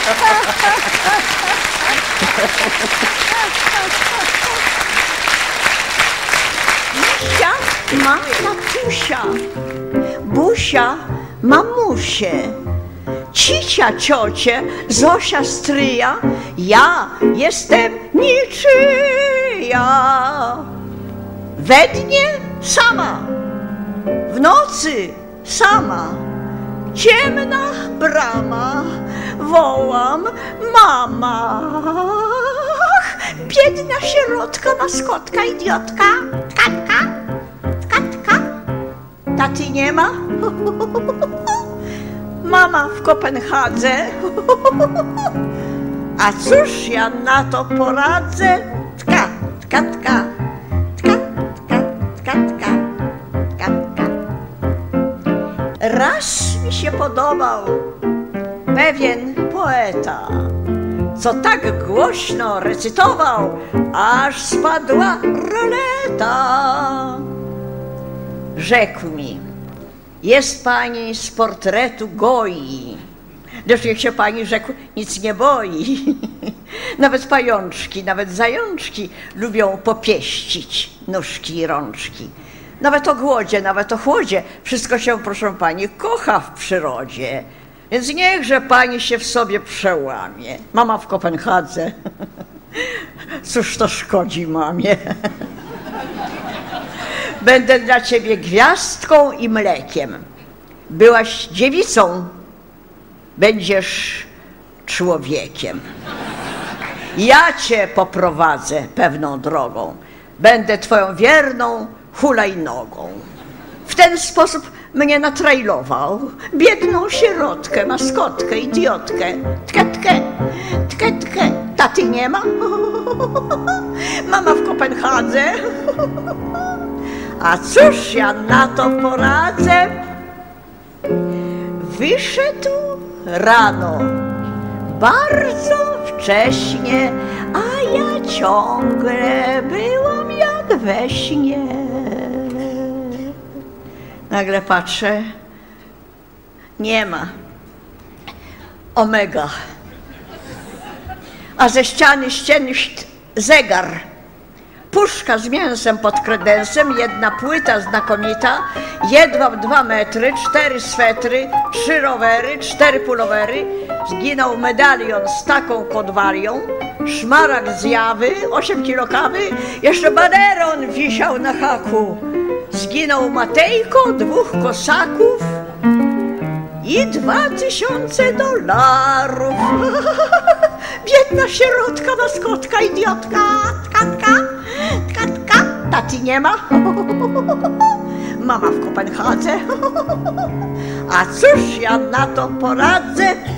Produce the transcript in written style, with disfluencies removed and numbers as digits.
Misia ma tatusia, Busia mamusię, Cicia ciocie, Zosia stryja, ja jestem niczyja. We dnie sama, w nocy sama, ciemna brama, wołam mama. Ach, biedna sierotka, maskotka, idiotka, tkatka, tkatka. Taty nie ma? Mama w Kopenhadze. A cóż ja na to poradzę? Tka, tka, tka, tka, tka, tka, tka, tka, tka. Raz mi się podobał pewien poeta, co tak głośno recytował, aż spadła roleta. Rzekł mi: jest pani z portretu Goi. Lecz jak się pani, rzekł, nic nie boi. Nawet pajączki, nawet zajączki lubią popieścić nóżki i rączki. Nawet o głodzie, nawet o chłodzie, wszystko się, proszę pani, kocha w przyrodzie. Więc niechże pani się w sobie przełamie. Mama w Kopenhadze. Cóż to szkodzi mamie? Będę dla ciebie gwiazdką i mlekiem. Byłaś dziewicą, będziesz człowiekiem. Ja cię poprowadzę pewną drogą. Będę twoją wierną hulajnogą. W ten sposób mnie natrajlował. Biedną sierotkę, maskotkę, idiotkę. Tketkę, tketkę. Taty nie ma? Mama w Kopenhadze. A cóż ja na to poradzę? Wyszedł rano, bardzo wcześnie, a ja ciągle byłam jak we śnie. Nagle patrzę, nie ma. Omega. A ze ściany zegar. Puszka z mięsem pod kredensem, jedna płyta znakomita, jedwab 2 metry, 4 swetry, 3 rowery, 4 pulowery, zginął medalion z taką kodwalią, szmaragd z Jawy, 8 kilo kawy, jeszcze baneron wisiał na haku. Zginął Matejko, 2 kosaków i $2000. Biedna sierotka, maskotka, idiotka, tkatka, tkatka. Taty nie ma? Mama w Kopenhadze. A cóż ja na to poradzę?